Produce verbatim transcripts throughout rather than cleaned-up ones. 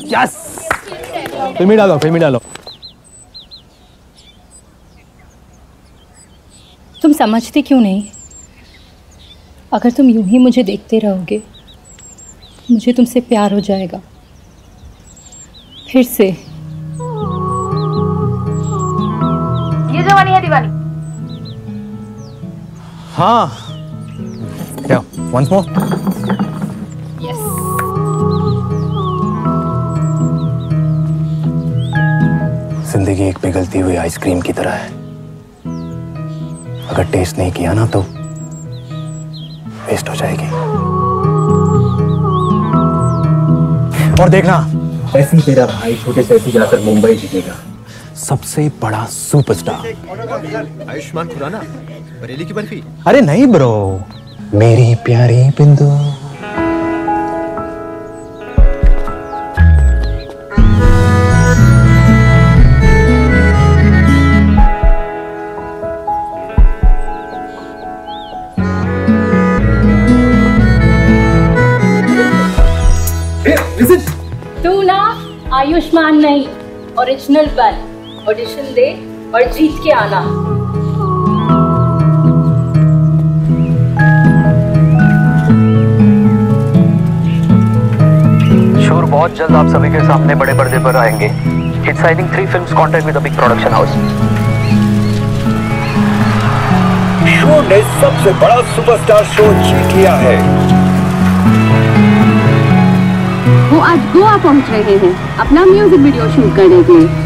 Yes, फिल्मी डालो, फिल्मी डालो। तुम समझते क्यों नहीं? अगर तुम यूं ही मुझे देखते रहोगे, मुझे तुमसे प्यार हो जाएगा फिर से। ये जवानी है दीवानी। हाँ, क्या वंस मोर? यस। जिंदगी एक पिघलती हुई आइसक्रीम की तरह है। अगर टेस्ट नहीं किया ना तो वेस्ट हो जाएगी। और देखना, ऐसे ही तेरा भाई छोटे से ऐसे जाकर मुंबई जीतेगा, सबसे बड़ा सुपरस्टार। आयुष्मान खुराना, बरेली की बर्फी। अरे नहीं ब्रो, मेरी प्यारी बिंदु। तू ना आयुष्मान नहीं, ओरिजिनल बन, ऑडिशन दे और जीत के आना। शोर बहुत जल्द आप सभी के सामने बड़े पर्दे पर आएंगे। It's signing three films contract with a big production house. Show ने सबसे बड़ा सुपरस्टार शो जीत लिया है। वो आज गोवा पहुंच रहे हैं अपना म्यूजिक वीडियो शूट करने के लिए।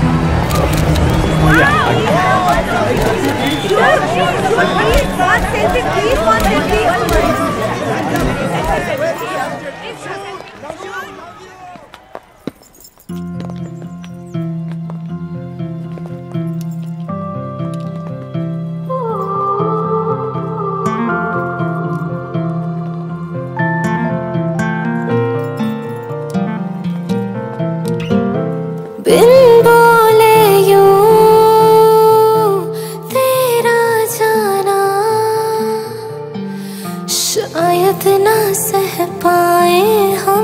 बिन बोले यूं तेरा जाना शायद ना सह पाए हम।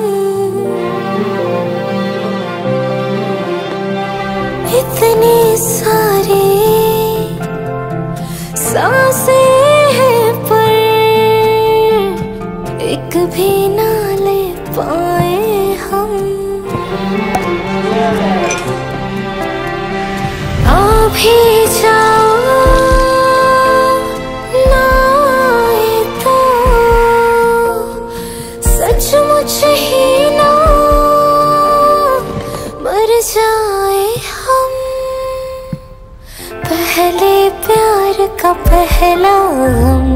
इतनी सारी सांसें हैं पर एक भी ना ले पाए हम। भी जाओ ना आए तो सचमुच ही ना मर जाए हम। पहले प्यार का पहला गम,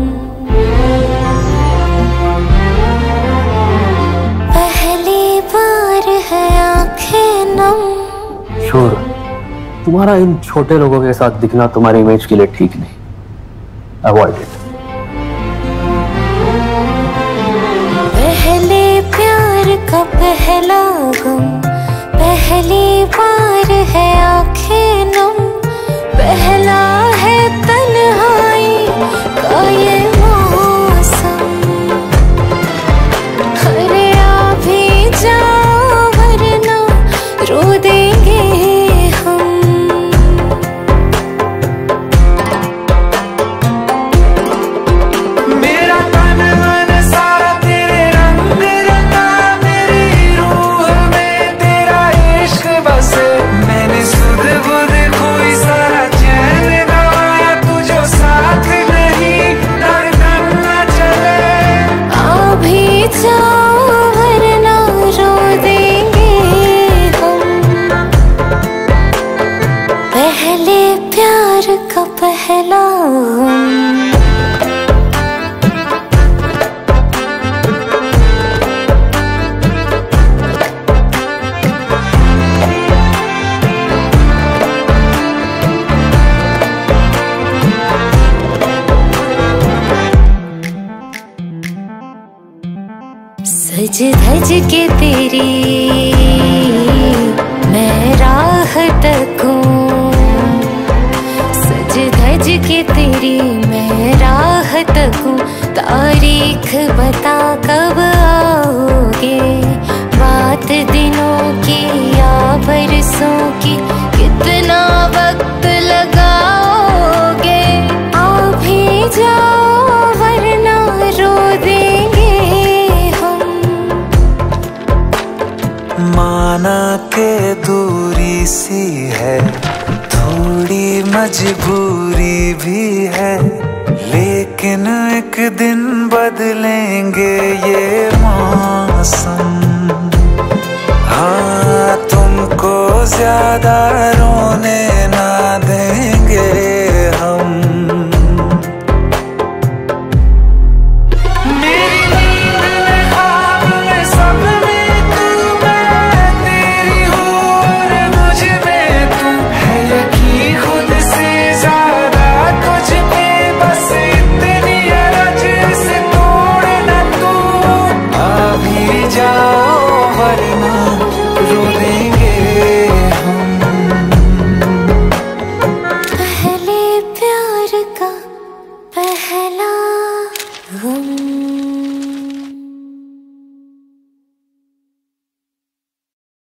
पहली बार है आंखें नम। शोर, तुम्हारा इन छोटे लोगों के साथ दिखना तुम्हारी इमेज के लिए ठीक नहीं। Avoid it. पहले प्यार का पहला गम, पहली बार है आंखें नम। पहला है तन्हाई का ये मौसम। अरे आ भी जाओ वरना रो देंगे हम। पहला सज धज के तेरी मैं राह तकूं, सज धज के तेरी मैं राह तकूं। तारीख बता कब आओगे, बात दिनों सालों की या बरसों की कितना वक्त लगाओगे? आ भी जाओ वरना रो देंगे हम। माना के दूरी सी है, थोड़ी मजबूरी भी है, लेकिन एक दिन बदलेंगे ये मौसम। हाँ, तुमको ज्यादा रोने ना देंगे हम। मेरी नींद में, ख्वाब में, सपने तू, मैं तेरी हूँ और मुझ में तू है। यकीन खुद से ज्यादा तुझ पे, बस इतनी अरज से तोड़ न तू। आ भी जाओ वरना